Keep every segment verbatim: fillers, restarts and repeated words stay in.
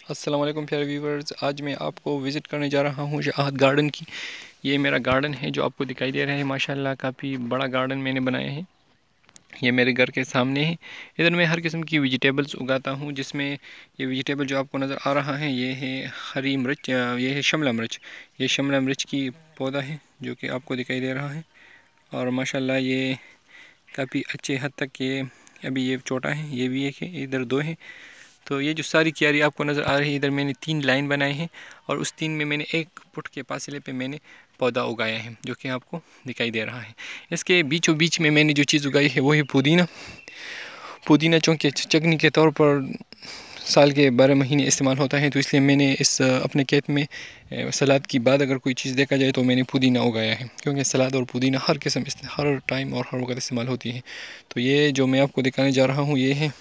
अस्सलाम वालेकुम प्यारे व्यूवर्स, आज मैं आपको विज़िट करने जा रहा हूँ शहाद गार्डन की। ये मेरा गार्डन है जो आपको दिखाई दे रहा है। माशाल्लाह काफ़ी बड़ा गार्डन मैंने बनाया है। ये मेरे घर के सामने है। इधर मैं हर किस्म की वेजिटेबल्स उगाता हूँ, जिसमें ये वेजिटेबल जो आपको नज़र आ रहा है ये है हरी मिर्च, ये है शिमला मिर्च। ये शिमला मिर्च की पौधा है जो कि आपको दिखाई दे रहा है। और माशाल्लाह ये काफ़ी अच्छे हद तक ये अभी ये छोटा है, ये भी एक है, इधर दो है। तो ये जो सारी क्यारी आपको नज़र आ रही है, इधर मैंने तीन लाइन बनाई है और उस तीन में मैंने एक फुट के फासले पे मैंने पौधा उगाया है जो कि आपको दिखाई दे रहा है। इसके बीचों बीच में मैंने जो चीज़ उगाई है वो है पुदीना। पुदीना चूँकि चटनी के तौर पर साल के बारह महीने इस्तेमाल होता है, तो इसलिए मैंने इस अपने खेत में सलाद की बाद अगर कोई चीज़ देखा जाए तो मैंने पुदीना उगाया है, क्योंकि सलाद और पुदीना हर किस्म हर टाइम और हर वक्त इस्तेमाल होती है। तो ये जो मैं आपको दिखाने जा रहा हूँ ये है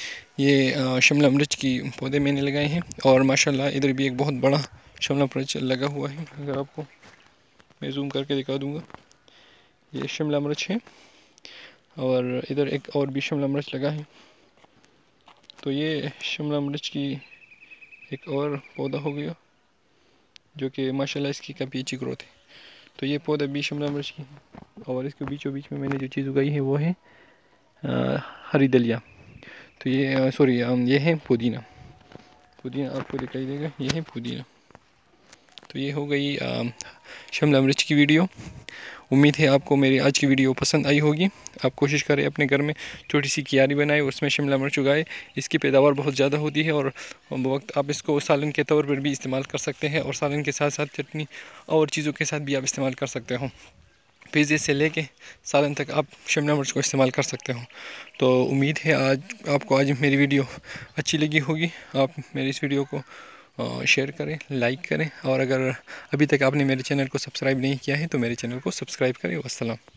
ये शिमला मिर्च की पौधे मैंने लगाए हैं। और माशाल्लाह इधर भी एक बहुत बड़ा शिमला मिर्च लगा हुआ है। अगर आपको मैं जूम करके दिखा दूँगा, ये शिमला मिर्च है और इधर एक और भी शिमला मिर्च लगा है। तो ये शिमला मिर्च की एक और पौधा हो गया जो कि माशाल्लाह इसकी काफ़ी अच्छी ग्रोथ है। तो ये पौधा भी शिमला मिर्च की है और इसके बीचों बीच में मैंने जो चीज़ उगाई है वो है आ, हरी दलिया। तो ये सॉरी ये है पुदीना। पुदीना आपको दिखाई देगा, ये है पुदीना। तो ये हो गई शिमला मिर्च की वीडियो। उम्मीद है आपको मेरी आज की वीडियो पसंद आई होगी। आप कोशिश करें अपने घर में छोटी सी क्यारी बनाए, उसमें शिमला मिर्च उगाए। इसकी पैदावार बहुत ज़्यादा होती है और वक्त आप इसको सालन के तौर पर भी इस्तेमाल कर सकते हैं और सालन के साथ साथ चटनी और चीज़ों के साथ भी आप इस्तेमाल कर सकते हो। पिज़्ज़े से लेके सालन तक आप शिमला मिर्च को इस्तेमाल कर सकते हो। तो उम्मीद है आज आपको आज मेरी वीडियो अच्छी लगी होगी। आप मेरी इस वीडियो को शेयर करें, लाइक करें और अगर अभी तक आपने मेरे चैनल को सब्सक्राइब नहीं किया है तो मेरे चैनल को सब्सक्राइब करें। वस्सलाम।